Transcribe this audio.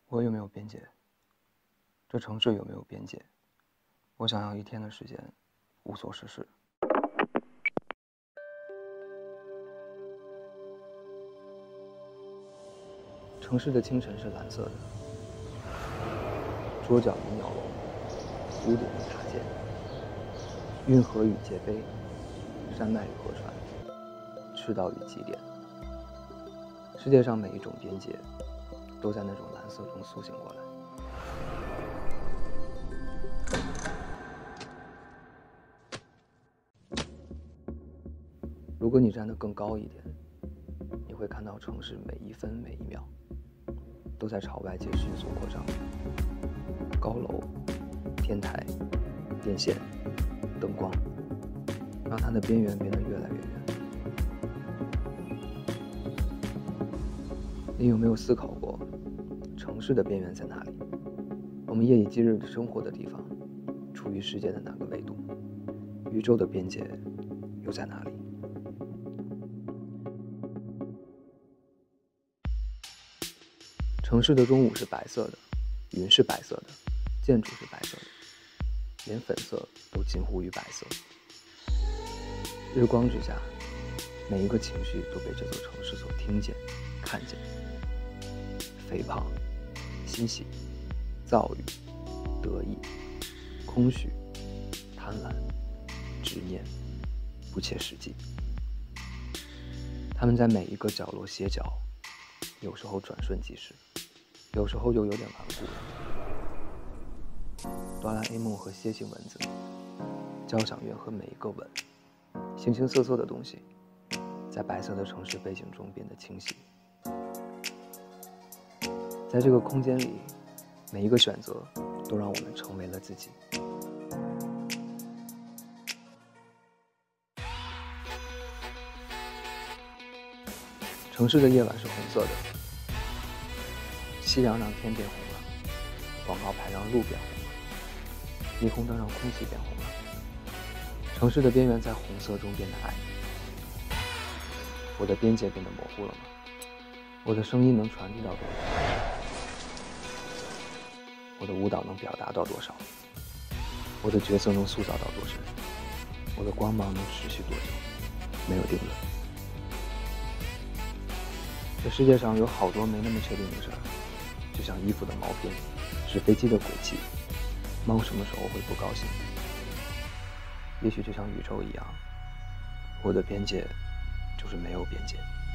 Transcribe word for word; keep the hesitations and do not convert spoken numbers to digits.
我有没有边界？这城市有没有边界？我想要一天的时间无所事事。城市的清晨是蓝色的，桌角与鸟笼，屋顶与塔尖，运河与界碑，山脉与河川，赤道与极点。世界上每一种边界，都在那种蓝色中苏醒过来。如果你站得更高一点，你会看到城市每一分每一秒都在朝外界迅速扩张。高楼、天台、电线、灯光，让它的边缘变得越来越远。你有没有思考过，城市的边缘在哪里？我们夜以继日的生活的地方，处于世界的哪个纬度？宇宙的边界又在哪里？城市的中午是白色的，云是白色的，建筑是白色的，连粉色都近乎于白色。日光之下，每一个情绪都被这座城市所听见、看见。肥胖、欣喜、躁郁、得意、空虚、贪婪、执念、不切实际。他们在每一个角落歇脚，有时候转瞬即逝，有时候又有点顽固。哆啦 A 梦和楔形文字，交响乐和每一个吻，形形色色的东西，在白色的城市背景中变得清晰。在这个空间里，每一个选择都让我们成为了自己。城市的夜晚是红色的，夕阳让天变红了，广告牌让路变红了，霓虹灯让空气变红了。城市的边缘在红色中变得暗。我的边界变得模糊了吗？我的声音能传递到多少？我的舞蹈能表达到多少？我的角色能塑造到多深？我的光芒能持续多久？没有定论。这世界上有好多没那么确定的事儿，就像衣服的毛边，纸飞机的轨迹，猫什么时候会不高兴？也许就像宇宙一样，我的边界就是没有边界。